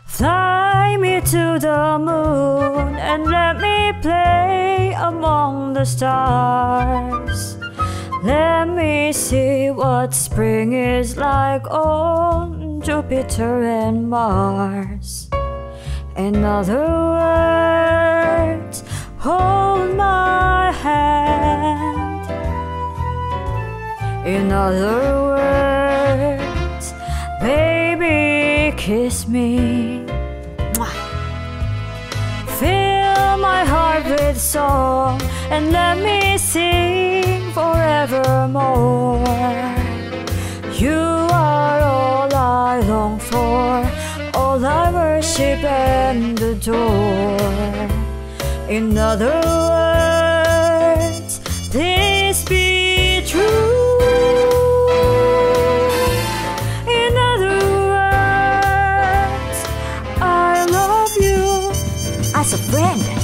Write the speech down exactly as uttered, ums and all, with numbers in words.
Fly me to the moon and let me play among the stars. Let me see what spring is like on Jupiter and Mars. In other words, hold my hand. In other words, baby, kiss me. Fill my heart with song and let me sing forevermore. You are all I long for, all I worship and adore. In other words, please be true. In other words, I love you as a friend.